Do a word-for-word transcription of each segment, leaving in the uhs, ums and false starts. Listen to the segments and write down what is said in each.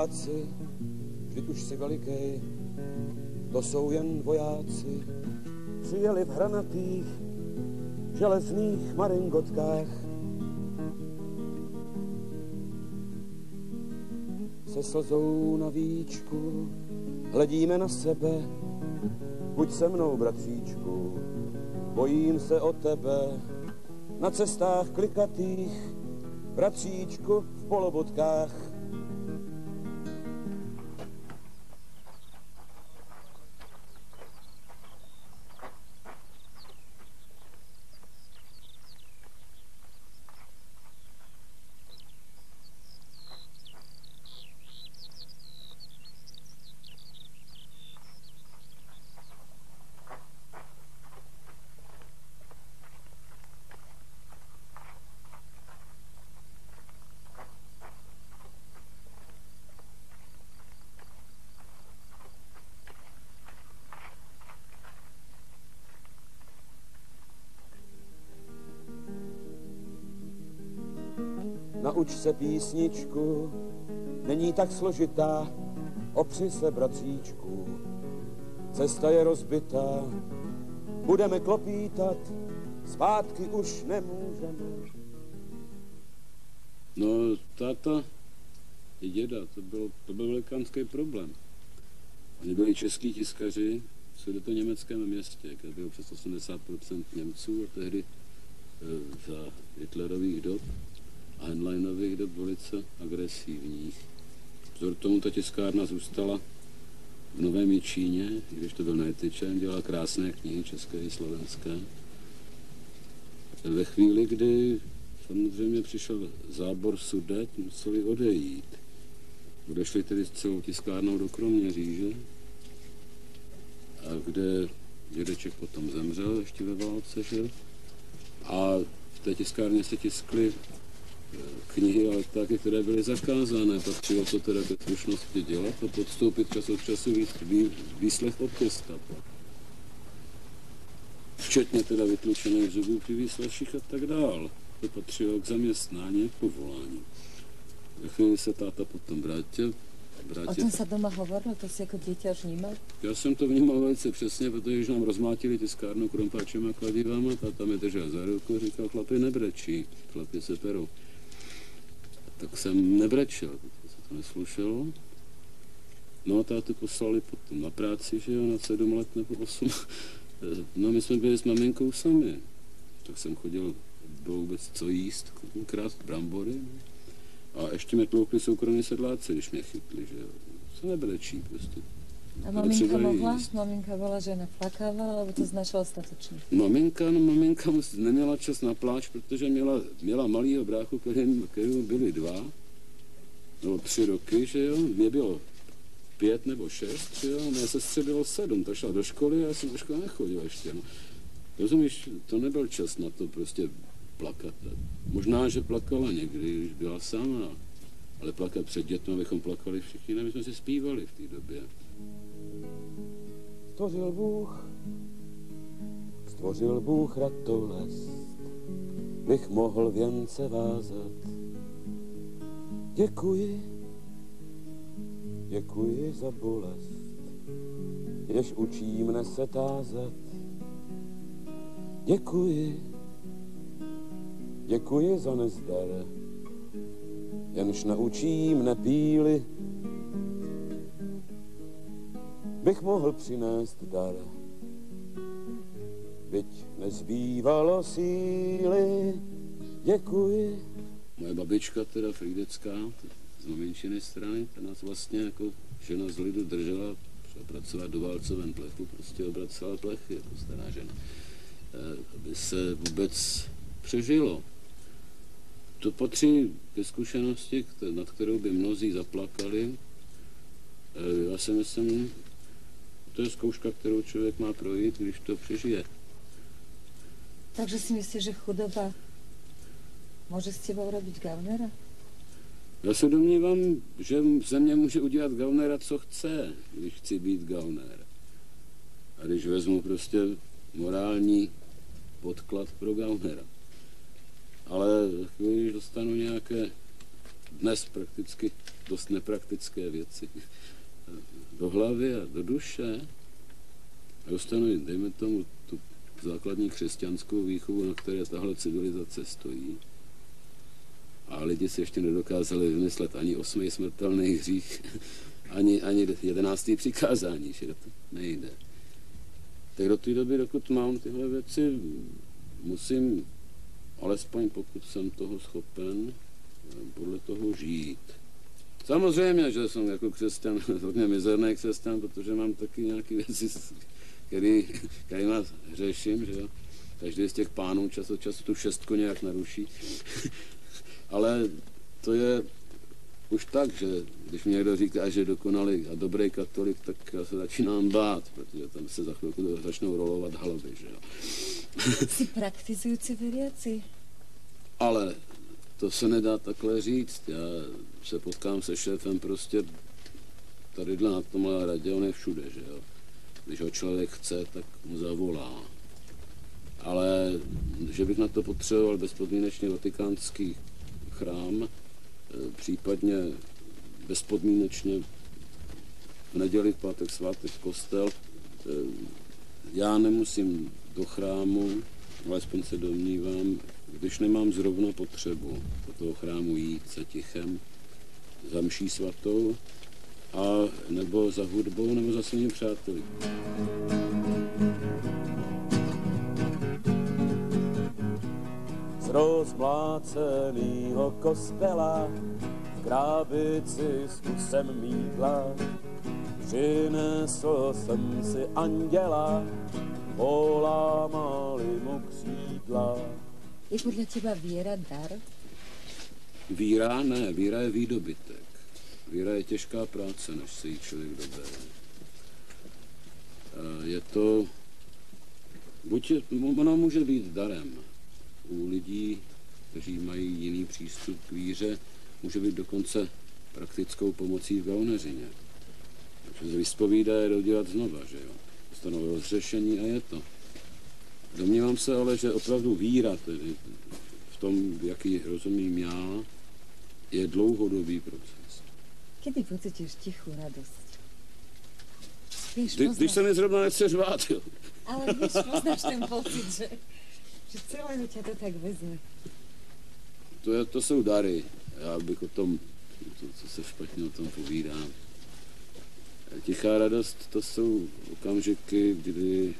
vojáci, vždyť už si velikej, to jsou jen vojáci. Přijeli v hranatých, železných maringotkách. Se slzou na víčku hledíme na sebe, buď se mnou, bratříčku, bojím se o tebe. Na cestách klikatých, bratříčku, v polobotkách. Nauč se písničku, není tak složitá, opři se, bratříčku, cesta je rozbitá, budeme klopítat, zpátky už nemůžeme. No, táta i děda, to byl, to byl velikánský problém. Oni byli český tiskaři v sudetoněmeckém městě, kde bylo přes osmdesát procent Němců a tehdy e, za Hitlerových dob a Heinleinových dob velice agresivních. Vzor tomu ta tiskárna zůstala v Novém Jičíně, když to byl Nejtyčen, dělala krásné knihy české i slovenské. Ve chvíli, kdy samozřejmě přišel zábor Sudet, museli odejít. Odešli tedy s celou tiskárnou do Kroměříže, a kde dědeček potom zemřel ještě ve válce, že? A v té tiskárně se tiskly knihy a letáky, které byly zakázané. Patřilo to teda ke slušnosti dělat a podstoupit čas od času výslech od gestapa. Včetně teda vytlučených zubů při výsleších a tak dál. To patřilo k zaměstnání, k povolání. Ve chvíli se táta potom vrátil. vrátil. O tom se doma hovorilo, to si jako dítě až vnímal? Já jsem to vnímal velice přesně, protože když nám rozmátili tiskárnu krompáčem a kladivama, táta mě držel za ruku a říkal, chlapi nebrečí, chlapi se perou. Tak jsem nebrečel, protože se to neslušelo. No a tátu poslali potom na práci, že jo, na sedm let nebo osm. No my jsme byli s maminkou sami. Tak jsem chodil, bylo vůbec co jíst, krást brambory. A ještě mě tloukli soukromí sedláci, když mě chytli, že jo. Se nebrečí prostě. A maminka mohla? Jíst. Maminka byla, že naplakávala, alebo to znašlo ostatečně? Maminka, no maminka neměla čas na pláč, protože měla, měla malýho bráchu, kterým, kterým byli dva, nebo tři roky, že jo. Mě bylo pět nebo šest, že jo. Mé sestře bylo sedm, ta šla do školy a já jsem do školy nechodil ještě, no. Rozumíš, to nebyl čas na to prostě plakat. Možná, že plakala někdy, když byla sama, ale plakat před dětmi, abychom plakali všichni, ne, my jsme si zpívali v té době. Stvořil Bůh, stvořil Bůh ratolest, bych mohl věnce vázat. Děkuji, děkuji za bolest, jež učí mne se tázat. Děkuji, děkuji za nezdar, jenž naučí mne píly, bych mohl přinést dar, byť nezbývalo síly. Děkuji. Moje babička, teda Frýdecká, z maminčiny strany, ta nás vlastně jako žena z lidu držela, šla pracovat do válcoven plechu, prostě obracela plechy, jako stará žena, aby se vůbec přežilo. To patří ke zkušenosti, nad kterou by mnozí zaplakali. Já si myslím, to je zkouška, kterou člověk má projít, když to přežije. Takže si myslíš, že chudoba může s tebou robiť gaunera? Já se domnívám, že ze mě může udělat gaunera, co chce, když chci být gauner. A když vezmu prostě morální podklad pro gaunera. Ale když dostanu nějaké dnes prakticky dost nepraktické věci do hlavy a do duše a dostanu, dejme tomu, tu základní křesťanskou výchovu, na které tahle civilizace stojí. A lidi si ještě nedokázali vymyslet ani osmý smrtelný hřích, ani, ani jedenáctý přikázání, že to nejde. Tak do té doby, dokud mám tyhle věci, musím, alespoň pokud jsem toho schopen, podle toho žít. Samozřejmě, že jsem jako křesťan hodně mizerný křesťan, protože mám taky nějaké věci, který, kterýma řeším, že jo. Každý z těch pánů čas od času tu šestku nějak naruší. Ale to je už tak, že když mi někdo říká, že je dokonalý a dobrý katolik, tak já se začínám bát, protože tam se za chvilku začnou rolovat hlavy, že jo. Jsi praktizující věřící. Ale to se nedá takhle říct. Já se potkám se šéfem prostě tadyhle na tomhle radě, on je všude, že jo. Když ho člověk chce, tak mu zavolá. Ale že bych na to potřeboval bezpodmínečně vatikánský chrám, případně bezpodmínečně v neděli, v pátek, svátek kostel, já nemusím do chrámu, alespoň se domnívám, když nemám zrovna potřebu do toho chrámu jít se tichem, za mší svatou, a nebo za hudbou, nebo za svými přáteli. Z rozmlácenýho kostela v krábici s kusem mýdla přinesl jsem si anděla, polámali mu křídla. Je podle těba víra dar? Víra ne, víra je výdobytek. Víra je těžká práce, než se jí člověk dobere. Je to, buď je, ona může být darem. U lidí, kteří mají jiný přístup k víře, může být dokonce praktickou pomocí v gauneřině. Takže vyspovídá je dodělat znova, že jo. Dostanou rozřešení a je to. Domnívám se ale, že opravdu víra, tedy v tom, jaký rozumím já, je dlouhodobý proces. Kdy pocítíš tichou radost? Víš, Kdy, když se mi zrovna nechce řvát, jo. Ale víš, poznáš ten pocit, že, že celého tě to tak vezme. To, je, to jsou dary. Já bych o tom, to, co se špatně o tom povídám. Tichá radost, to jsou okamžiky, kdy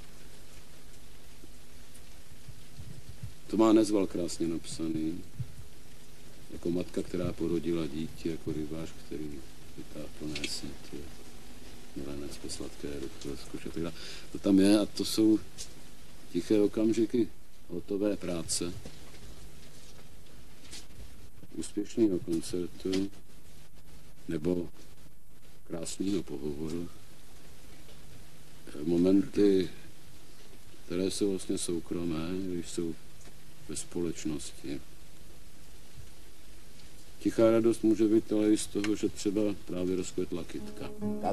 to má Nezval krásně napsaný. Jako matka, která porodila dítě, jako rybář, který vytáhl plné sítě, milenec po sladké ruce, zkuš a tak dále. To tam je a to jsou tiché okamžiky hotové práce, úspěšného koncertu nebo krásného pohovoru. Momenty, které jsou vlastně soukromé, když jsou ve společnosti. Tichá radost může být ale i z toho, že třeba právě rozkvetla kytka.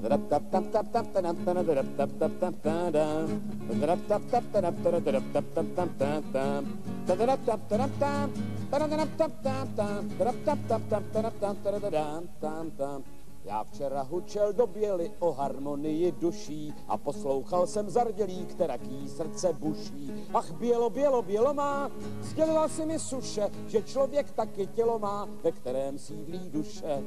Já včera hučel do běly o harmonii duší a poslouchal jsem zardělí, kteraký srdce buší. Ach, bělo, bělo, bělo má, sdělila si mi suše, že člověk taky tělo má, ve kterém sídlí duše.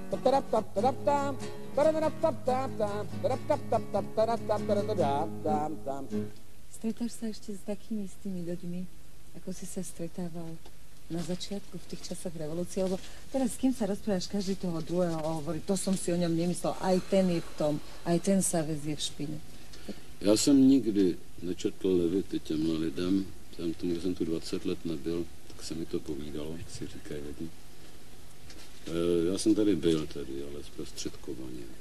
Stretáš sa ešte s takými istými ľuďmi, ako si sa stretával na začiatku v tých časoch revolúcie, lebo teraz s kým sa rozprávaš, každý toho druhého hovorí, to som si o ňom nemyslel, aj ten je v tom, aj ten sa vezie v špine. Já jsem nikdy nečetl levity těmhle lidem, tam tomu, že jsem tu dvacet let nebyl, tak se mi to povídalo, jak si říkají lidi. E, já jsem tady byl tady, ale zprostředkovaně. E,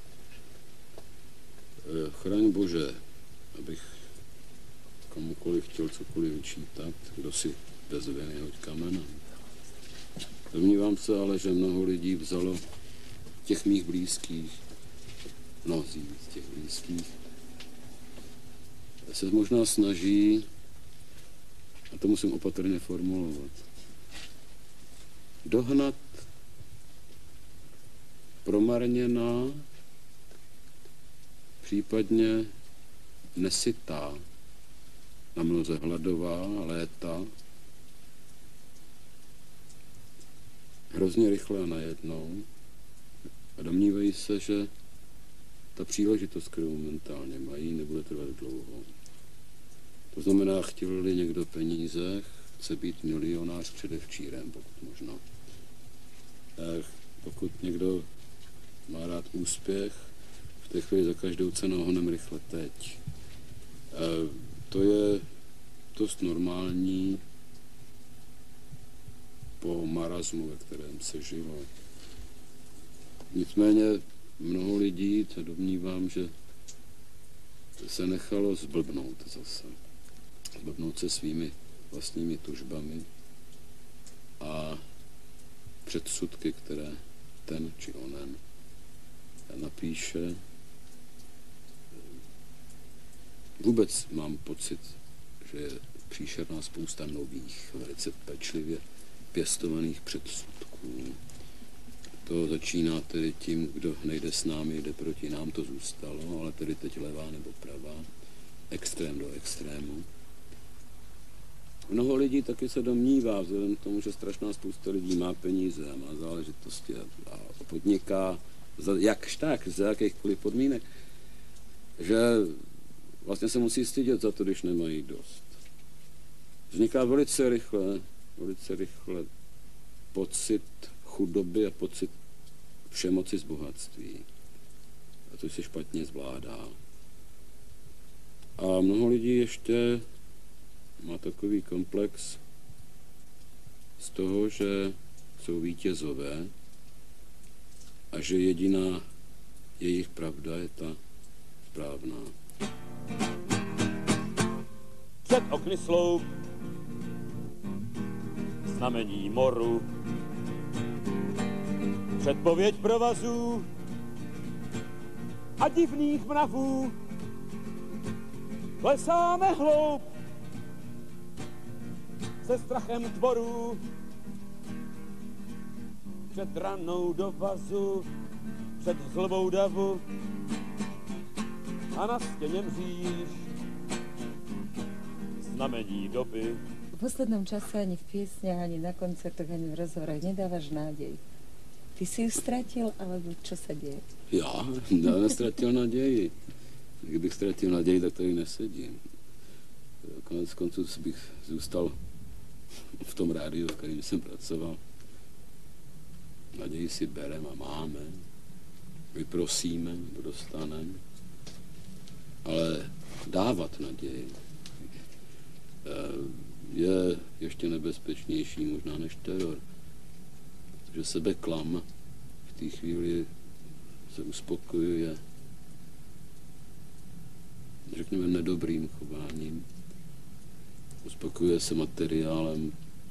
chraň Bože, abych komukoliv chtěl cokoliv vyčítat, kdo si bez viny hoď kamenem. Domnívám se ale, že mnoho lidí vzalo těch mých blízkých, mnozí z těch blízkých, se možná snaží, a to musím opatrně formulovat, dohnat promarněná, případně nesytá, na mnoze hladová léta, hrozně rychle a najednou a domnívají se, že ta příležitost, kterou momentálně mají, nebude trvat dlouho. To znamená, chtěl-li někdo peníze, chce být milionář předevčírem, pokud možno. Pokud někdo má rád úspěch, v té chvíli za každou cenu honem rychle teď. To je dost normální po marazmu, ve kterém se žilo. Nicméně mnoho lidí, se domnívám, že se nechalo zblbnout zase. Zblbnout se svými vlastními tužbami a předsudky, které ten či onen napíše. Vůbec mám pocit, že je příšerná spousta nových, velice pečlivě pěstovaných předsudků. To začíná tedy tím, kdo nejde s námi, jde proti nám, to zůstalo, ale tedy teď levá nebo pravá, extrém do extrému. Mnoho lidí taky se domnívá, vzhledem k tomu, že strašná spousta lidí má peníze a má záležitosti a podniká za jakž tak, za jakýchkoliv podmínek, že vlastně se musí stydět za to, když nemají dost. Vzniká velice rychle, velice rychle pocit chudoby a pocit všemoci z bohatství. A to se špatně zvládá. A mnoho lidí ještě má takový komplex z toho, že jsou vítězové a že jediná jejich pravda je ta správná. Před okny sloup, znamení moru, předpověď provazů a divných mravů. Klesáme hloub se strachem tvorů, před ranou do vazu, před zlobou davu a na stěně mříž znamení doby. V poslednom čase ani v piesniach, ani na koncertoch, ani v rozhovoroch nedávaš nádej. Ty si ju ztratil, alebo čo sa deje? Já? Já nestratil naději. Kdybych ztratil naději, tak tady nesedím. Konec konců bych zůstal v tom rádiu, v kterém jsem pracoval. Naději si bereme a máme. Vyprosíme, dostaneme. Ale dávat naději je ještě nebezpečnější možná než teror. Protože sebeklam v té chvíli se uspokojuje, řekněme, nedobrým chováním. Uspokojuje se materiálem,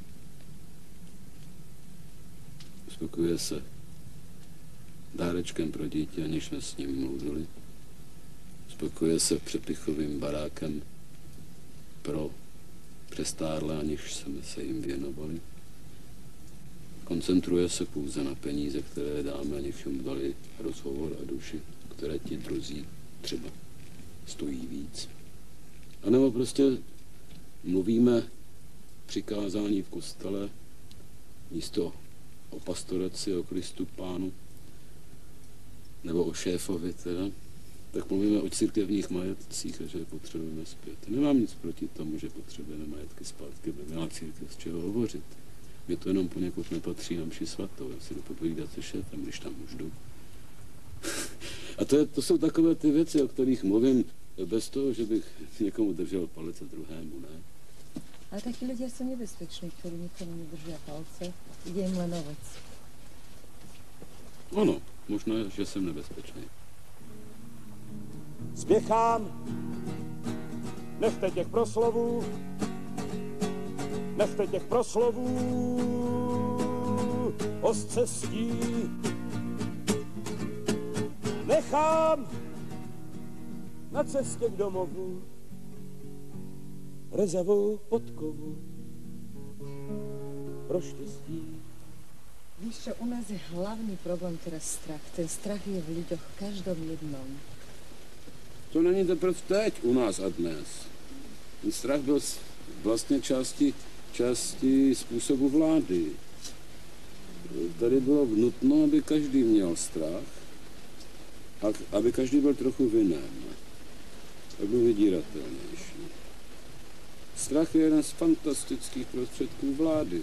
uspokojuje se dárečkem pro dítě, aniž jsme s ním mluvili. Uspokojuje se přepichovým barákem pro přestárlé, aniž jsme se jim věnovali. Koncentruje se pouze na peníze, které dáme, aniž jim dali rozhovor a duši, které ti druzí třeba stojí víc. A nebo prostě mluvíme přikázání v kostele místo o pastoraci, o Kristu Pánu, nebo o šéfovi teda, tak mluvíme o církevních majetcích a že je potřebujeme zpět. Nemám nic proti tomu, že potřebujeme majetky zpátky, by měla církev z čeho hovořit. Mě to jenom poněkud nepatří na mši svatou, já si jdu popovídat se šéfem, když tam už jdu. A to, je, to jsou takové ty věci, o kterých mluvím bez toho, že bych někomu držel palec a druhému, ne? Ale taky lidé jsou nebezpeční, kteří nikomu nedrží palce, jde jim len o vec. Ano, možná, že jsem nebezpečný. Spěchám, nechte těch proslovů, nechte těch proslovů o scestí. Nechám na cestě k domovu rezavou podkovu pro štěstí. Víš čo, u nás je hlavný problém teraz strach. Ten strach je v ľuďoch, v každom jednom. To není teprve teď u nás a dnes. Ten strach byl vlastně části, části způsobu vlády. Tady bylo nutno, aby každý měl strach a aby každý byl trochu vinen. Aby byl vydíratelnější. Strach je jeden z fantastických prostředků vlády.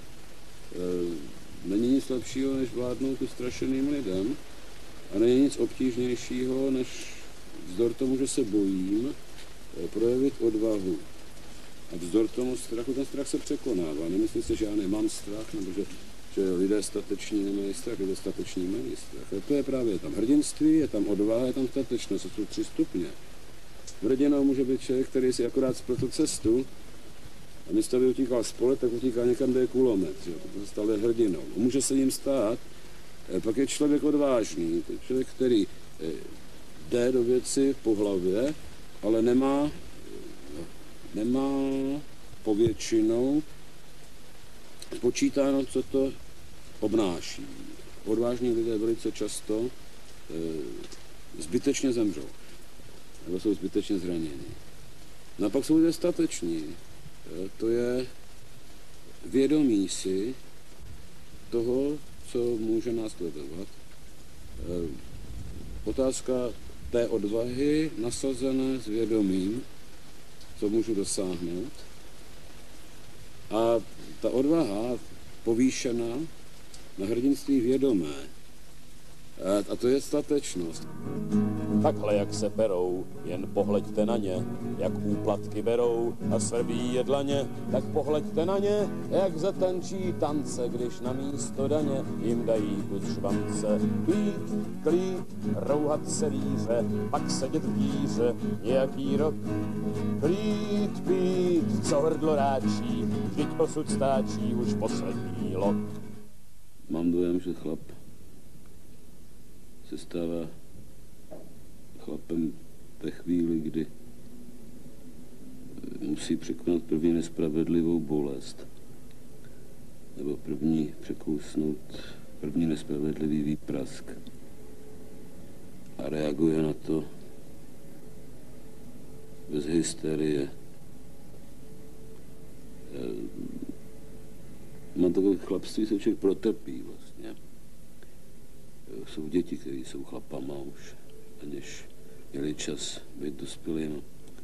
Není nic lepšího, než vládnout ustrašeným lidem a není nic obtížnějšího, než vzdor tomu, že se bojím, projevit odvahu. A vzdor tomu strachu, ten strach se překonává. Nemyslím si, že já nemám strach, nebo že, že lidé stateční nemají strach, lidé stateční mají strach. A to je právě tam hrdinství, je tam odvaha, je tam statečnost, to jsou tři stupně. Hrdinou může být člověk, který si akorát spletl cestu a místo, aby utíkal z pole, tak utíká někam, kde je kulomet. Že? To se stane hrdinou. Může se jim stát, pak je člověk odvážný, to je člověk, který jde do věci po hlavě, ale nemá, nemá povětšinou počítáno, co to obnáší. Odvážní lidé velice často e, zbytečně zemřou, nebo jsou zbytečně zraněni. No a pak jsou lidé stateční. E, to je vědomí si toho, co může následovat. E, otázka té odvahy nasazené s vědomím, co můžu dosáhnout. A ta odvaha povýšená na hrdinství vědomé. A to je statečnost. Takhle jak se berou, jen pohleďte na ně, jak úplatky berou a svrbí je dlaně, tak pohleďte na ně, jak zatančí tance, když na místo daně jim dají kus švance. Pít, klít, rouhat se líře, pak sedět v díře nějaký rok. Plít, pít, co hrdlo ráčí, vždyť osud stáčí už poslední lok. Mám dojem, že chlap se stává chlapem ve chvíli, kdy musí překonat první nespravedlivou bolest nebo první překousnout první nespravedlivý výprask a reaguje na to bez hysterie. Mám takové chlapství, se člověk protrpí vlastně. Jsou děti, které jsou chlapama už, než měli čas být dospělými.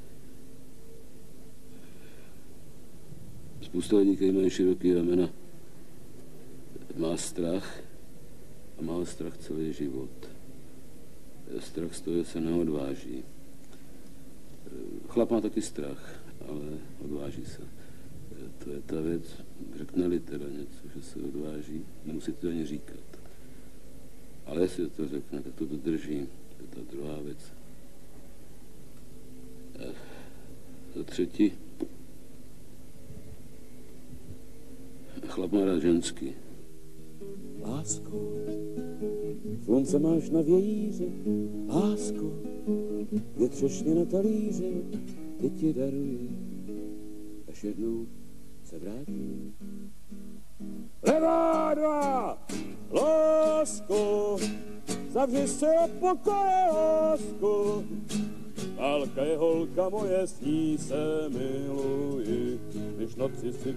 Spousta lidí, kteří mají široký ramena, má strach a má strach celý život. Strach z toho se neodváží. Chlap má taky strach, ale odváží se. To je ta věc, řekne-li teda něco, že se odváží, nemusí to ani říkat. Ale jestli to řekne, tak to dodrží. To je ta druhá věc. A za třetí, chlap má rád ženský. Lásko, slunce máš na vějíři, lásko, je třešně na talíři, ty ti daruji, až jednou se vrátím. Levá dva, lásko, zavři se o pokoje, lásko, válka je holka moje, s ní se miluji, když noci si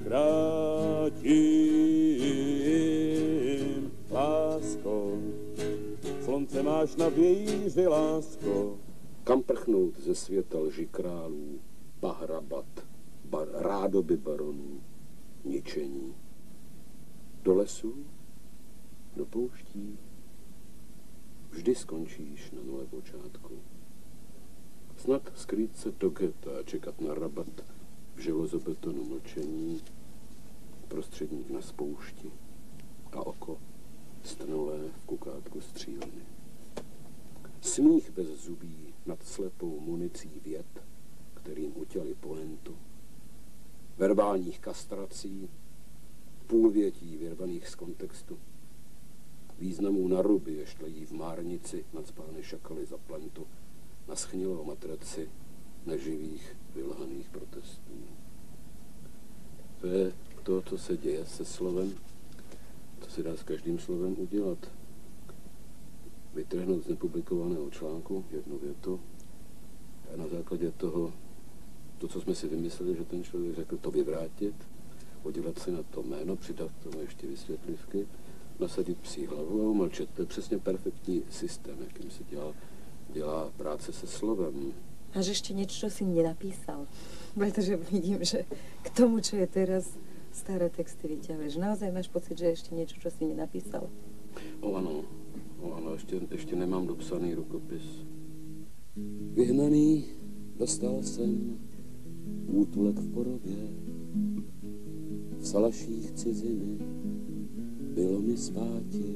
krátím. Lásko, slunce máš na vějíři, lásko. Kam prchnout ze světa lži králů, bahrabat, bar, rádoby baronů, ničení. Do lesů, do pouští, vždy skončíš na nové počátku. Snad skrýt se do geta a čekat na rabat v železobetonu mlčení, prostředník na spoušti a oko stnulé v kukátku střílny. Smích bez zubí nad slepou municí vět, kterým utěli pointu, verbálních kastrací, půlvětí vyrvaných z kontextu, významů na ruby, jež tlejí v márnici nacpány šakaly za plentu, na schnilou matraci neživých, vylhaných protestů. To je to, co se děje se slovem, co se se dá s každým slovem udělat. Vytrhnout z nepublikovaného článku jednu větu a na základě toho, to, co jsme si vymysleli, že ten člověk řekl, to vyvrátit, udělat si na to jméno, přidat k tomu ještě vysvětlivky, nasadit psí hlavu a umlčet. To je přesně perfektní systém, jakým se dělá, dělá práce se slovem. Máš ještě něco, co si nenapísal? Protože vidím, že k tomu, co je teraz, staré texty vyťahuješ. Naozaj máš pocit, že ještě něco, co si nenapísal? O ano, o ano, ještě, ještě nemám dopsaný rukopis. Vyhnaný dostal jsem útulek v porobě, v salaších ciziny bylo mi spáti.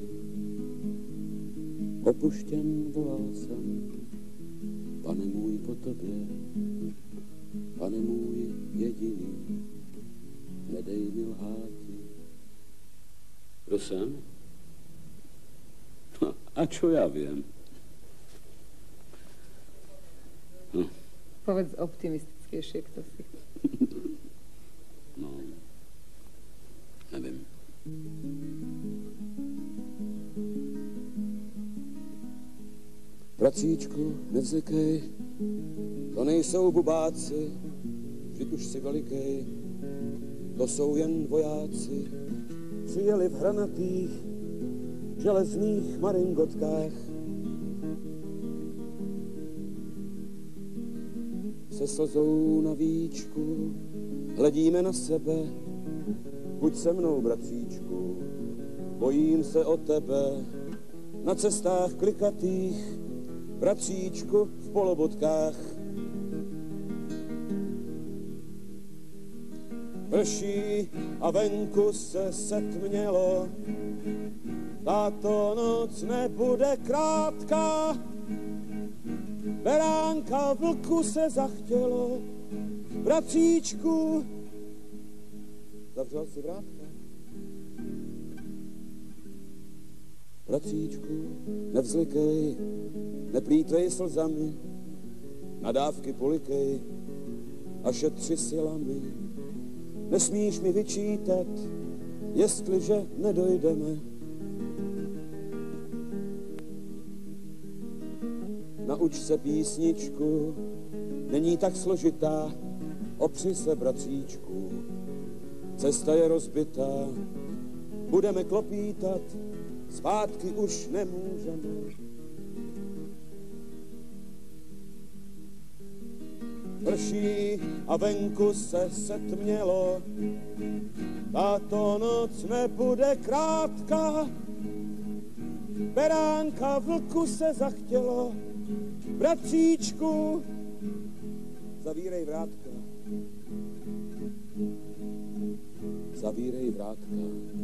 Opuštěn volal jsem, pane můj po tobě, pane můj jediný, nedej mi lháti. Kdo jsem? No, a čo já vím? No. Povedz optimistickejšie, kto si. No, nevím. Pracíčku, nevzlikej, to nejsou bubáci, vždyť už si velikej, to jsou jen vojáci. Přijeli v hranatých železných maringotkách. Se slzou na víčku hledíme na sebe, buď se mnou, bratříčku, bojím se o tebe. Na cestách klikatých, bratříčku, v polobotkách. Prší a venku se setmělo, tato noc nebude krátká. Beránka vlku se zachtělo, bratříčku, zavřel si vrátka. Bratříčku, nevzlikej, neplýtvej slzami, nadávky polikej a šetři silami. Nesmíš mi vyčítat, jestliže nedojdeme. Nauč se písničku, není tak složitá, opři se, bratříčku, cesta je rozbitá, budeme klopítat, zpátky už nemůžeme. Prší a venku se setmělo, tato noc nebude krátká. Beránka vlku se zachtělo, bratříčku, zavírej vrátka, zavírej vrátka.